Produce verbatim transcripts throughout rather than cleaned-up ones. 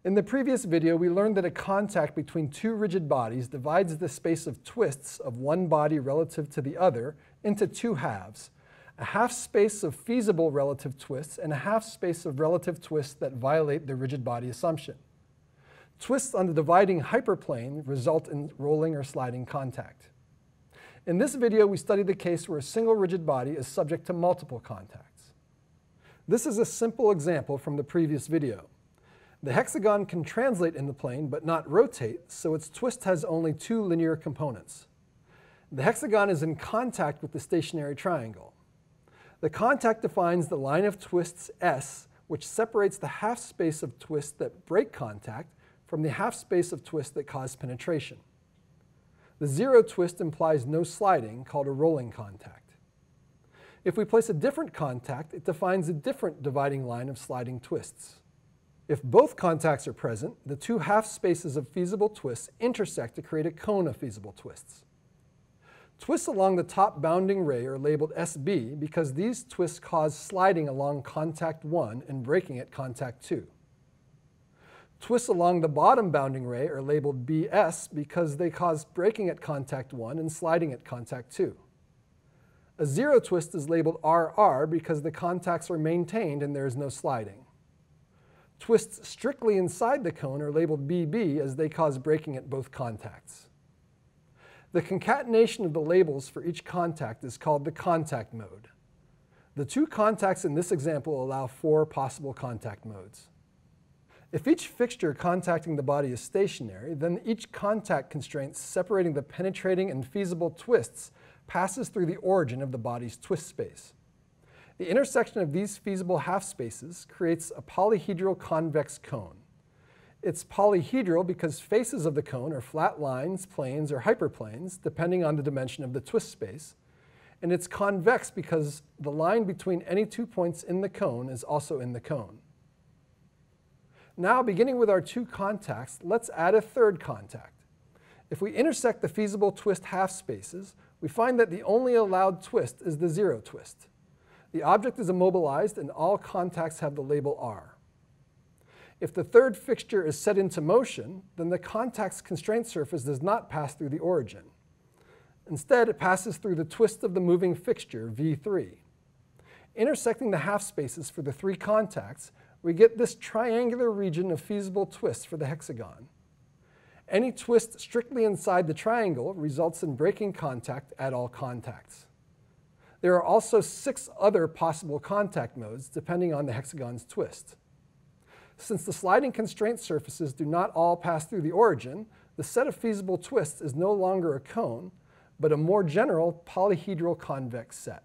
In the previous video, we learned that a contact between two rigid bodies divides the space of twists of one body relative to the other into two halves, a half space of feasible relative twists and a half space of relative twists that violate the rigid body assumption. Twists on the dividing hyperplane result in rolling or sliding contact. In this video, we studied the case where a single rigid body is subject to multiple contacts. This is a simple example from the previous video. The hexagon can translate in the plane but not rotate, so its twist has only two linear components. The hexagon is in contact with the stationary triangle. The contact defines the line of twists S, which separates the half space of twists that break contact from the half space of twists that cause penetration. The zero twist implies no sliding, called a rolling contact. If we place a different contact, it defines a different dividing line of sliding twists. If both contacts are present, the two half spaces of feasible twists intersect to create a cone of feasible twists. Twists along the top bounding ray are labeled S B because these twists cause sliding along contact one and breaking at contact two. Twists along the bottom bounding ray are labeled B S because they cause breaking at contact one and sliding at contact two. A zero twist is labeled R R because the contacts are maintained and there is no sliding. Twists strictly inside the cone are labeled B B as they cause breaking at both contacts. The concatenation of the labels for each contact is called the contact mode. The two contacts in this example allow four possible contact modes. If each fixture contacting the body is stationary, then each contact constraint separating the penetrating and feasible twists passes through the origin of the body's twist space. The intersection of these feasible half spaces creates a polyhedral convex cone. It's polyhedral because faces of the cone are flat lines, planes, or hyperplanes, depending on the dimension of the twist space. And it's convex because the line between any two points in the cone is also in the cone. Now, beginning with our two contacts, let's add a third contact. If we intersect the feasible twist half spaces, we find that the only allowed twist is the zero twist. The object is immobilized and all contacts have the label R. If the third fixture is set into motion, then the contact's constraint surface does not pass through the origin. Instead, it passes through the twist of the moving fixture, V three. Intersecting the half spaces for the three contacts, we get this triangular region of feasible twists for the hexagon. Any twist strictly inside the triangle results in breaking contact at all contacts. There are also six other possible contact modes depending on the hexagon's twist. Since the sliding constraint surfaces do not all pass through the origin, the set of feasible twists is no longer a cone, but a more general polyhedral convex set.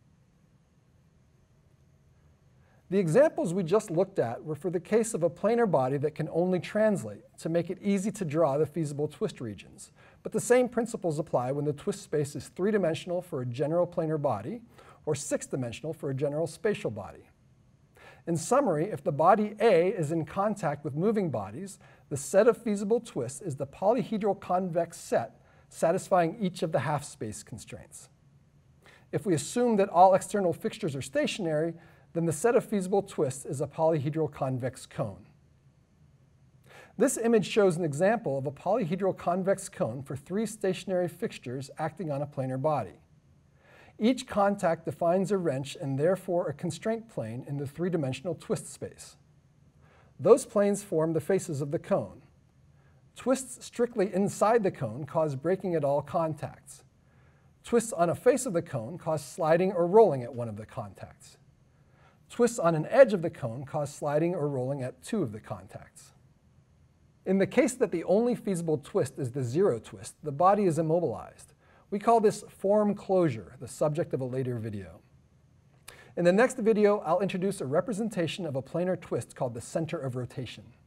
The examples we just looked at were for the case of a planar body that can only translate to make it easy to draw the feasible twist regions. But the same principles apply when the twist space is three-dimensional for a general planar body or six-dimensional for a general spatial body. In summary, if the body A is in contact with moving bodies, the set of feasible twists is the polyhedral convex set satisfying each of the half-space constraints. If we assume that all external fixtures are stationary, then the set of feasible twists is a polyhedral convex cone. This image shows an example of a polyhedral convex cone for three stationary fixtures acting on a planar body. Each contact defines a wrench and therefore a constraint plane in the three-dimensional twist space. Those planes form the faces of the cone. Twists strictly inside the cone cause breaking at all contacts. Twists on a face of the cone cause sliding or rolling at one of the contacts. Twists on an edge of the cone cause sliding or rolling at two of the contacts. In the case that the only feasible twist is the zero twist, the body is immobilized. We call this form closure, the subject of a later video. In the next video, I'll introduce a representation of a planar twist called the center of rotation.